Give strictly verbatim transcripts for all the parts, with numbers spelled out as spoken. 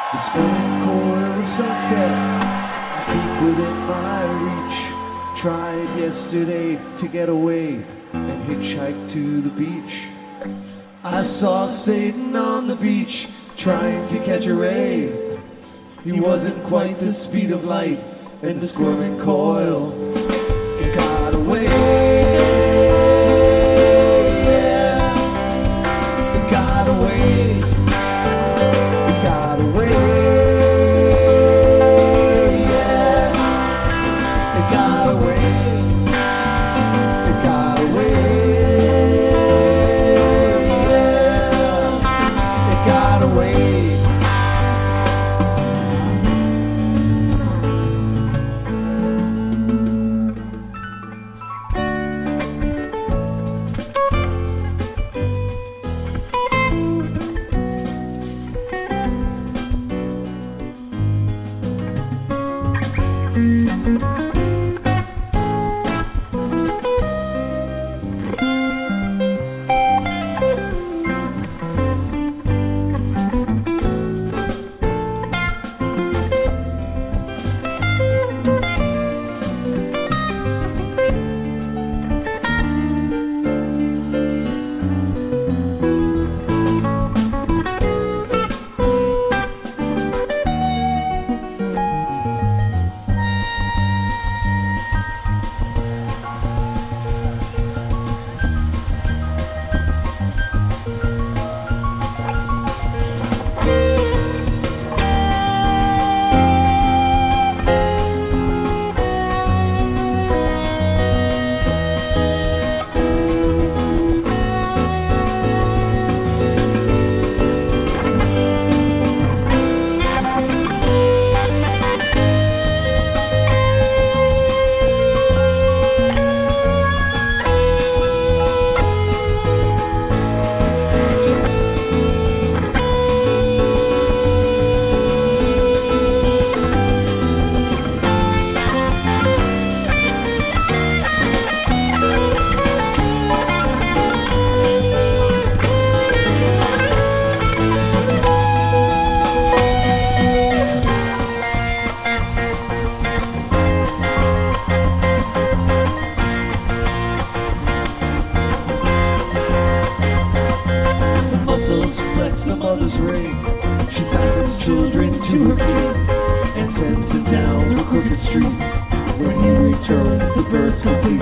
The squirming coil of sunset, I keep within my reach. Tried yesterday to get away and hitchhike to the beach. I saw Satan on the beach trying to catch a ray. He wasn't quite the speed of light, and the squirming coil, it got away. Yeah. It got away. It got away. Yeah. It got away. It got away. Yeah. It got away. Flex the mother's ring. She fastens children to her king and sends him down the crooked street. When he returns, the bird's complete.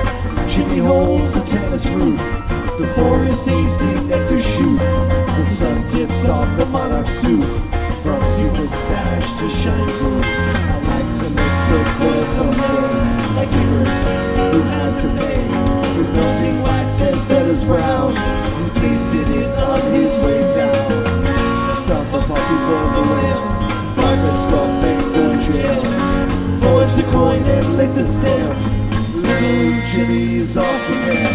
Jimmy holds the tennis root. The forest tasty nectar shoot. The sun tips off the monarch suit. From secret stash to shiny boot. I like to make the coil someday, like Icarus, who had to pay. With melting wax and feathers brown, who tasted it on his way down. Stop a puppy, burn the whale, bark the scruff and go in jail. Forge the coin and lick the sail. Little Jimmy's off to bed.